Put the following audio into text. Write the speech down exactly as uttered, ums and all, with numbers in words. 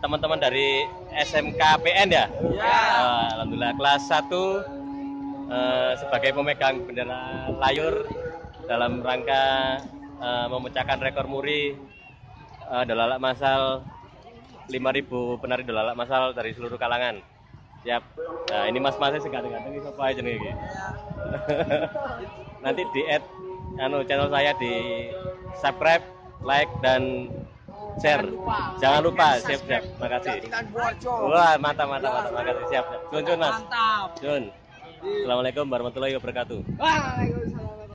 teman-teman dari S M K P N ya? Ya. Uh, Alhamdulillah kelas satu uh, sebagai pemegang bendera layur dalam rangka uh, memecahkan rekor muri uh, dolalak masal lima ribu penari dolalak masal dari seluruh kalangan. Siap. Nah, ini mas-masnya seganteng-ganteng ini apa aja nih? Nanti di add anu channel saya di subscribe, like dan share. Jangan lupa. Siap, siap. Makasih. Wah, mantap, mantap, mantap. Makasih. Siap, siap. Jun, Jun, Mas. Mantap. Jun. Assalamualaikum warahmatullahi wabarakatuh. Waalaikumsalam.